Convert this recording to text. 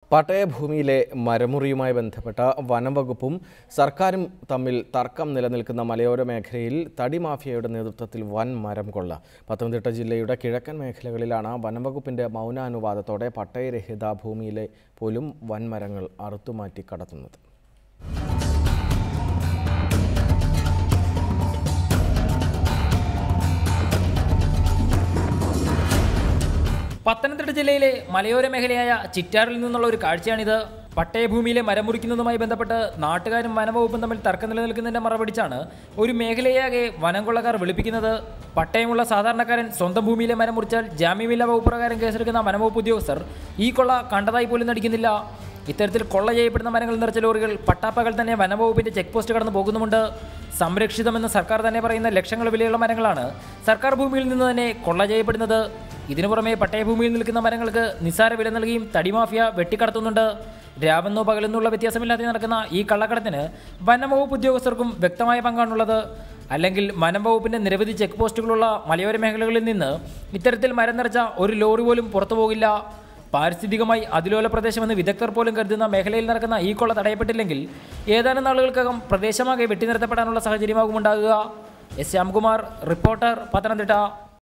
പട്ടയഭൂമിയിലെ മരമുറിയുമായി ബന്ധപ്പെട്ട വനംവകുപ്പും സർക്കാരും തമ്മിൽ തർക്കം നിലനിൽക്കുന്ന മലയോര മേഖലയിൽ തടി മാഫിയയുടെ നേതൃത്വത്തിൽ വൻ മരം കൊള്ള. പത്തനംതിട്ട ജില്ലയുടെ കിഴക്കൻ മേഖലകളിലാണ് വനംവകുപ്പിന്റെ മൗനാനുവാദത്തോടെ പട്ടയരഹിത ഭൂമിയിലെ പോലും വൻമരങ്ങൾ അറുത്തുമാറ്റി കടത്തുന്നത്. പത്തനംതിട്ട ജില്ലയിലെ മലയോര മേഖലയായ ചിറ്റാറിൽ നിന്നുള്ള ഒരു കാഴ്ചയാണിത്. പട്ടയഭൂമിയിലെ മരം മുറിക്കുന്നതുമായി ബന്ധപ്പെട്ട് നാട്ടുകാരും വനംവകുപ്പും തമ്മിൽ തർക്കം നിലനിൽക്കുന്നതിന്റെ മറപിടിച്ചാണ് ഒരു മേഖലയാകെ വനം കൊള്ളക്കാർ വിളിപ്പിക്കുന്നത്. പട്ടയമുള്ള സാധാരണക്കാരൻ സ്വന്തം ഭൂമിയിലെ മരം മുറിച്ചാൽ ജാമ്യമില്ലാ വകുപ്പ് പ്രകാരം കേസെടുക്കുന്ന വനംവകുപ്പ് ഉദ്യോഗസ്ഥർ ഈ കൊള്ള കണ്ടതായി പോലും നടിക്കുന്നില്ല. ഇത്തരത്തിൽ കൊള്ള ചെയ്യപ്പെടുന്ന മരങ്ങൾ നിറച്ച ലോറികൾ പട്ടാപ്പകൽ തന്നെ വനംവകുപ്പിന്റെ ചെക്ക് പോസ്റ്റ് കടന്നു പോകുന്നുമുണ്ട്. സംരക്ഷിതമെന്ന് സർക്കാർ തന്നെ പറയുന്ന ലക്ഷങ്ങൾ വിലയുള്ള മരങ്ങളാണ് സർക്കാർ ഭൂമിയിൽ നിന്ന് തന്നെ കൊള്ള ചെയ്യപ്പെടുന്നത്. ഇതിനു പുറമെ പട്ടയഭൂമിയിൽ നിൽക്കുന്ന മരങ്ങൾക്ക് നിസ്സാര വില നൽകിയും തടിമാഫിയ വെട്ടിക്കടത്തുന്നുണ്ട്. രാവെന്നോ പകലെന്നുള്ള വ്യത്യാസമില്ലാതെ നടക്കുന്ന ഈ കള്ളക്കടത്തിന് വനംവകുപ്പ് ഉദ്യോഗസ്ഥർക്കും വ്യക്തമായ പങ്കാണുള്ളത്. അല്ലെങ്കിൽ വനംവകുപ്പിന്റെ നിരവധി ചെക്ക് പോസ്റ്റുകളുള്ള മലയോര മേഖലകളിൽ നിന്ന് ഇത്തരത്തിൽ മരം നിറച്ച ഒരു ലോറി പോലും പുറത്തു പോകില്ല. പാരിസ്ഥിതികമായി അതിലോല പ്രദേശമെന്ന് വിദഗ്ധർ പോലും കരുതുന്ന മേഖലയിൽ നടക്കുന്ന ഈ കൊള്ള തടയപ്പെട്ടില്ലെങ്കിൽ ഏതാനും നാളുകൾക്കകം പ്രദേശമാകെ വെട്ടിനിർത്തപ്പെടാനുള്ള സാഹചര്യമാകും ഉണ്ടാകുക. S Shyamkumar, reporter, Pathanamthitta.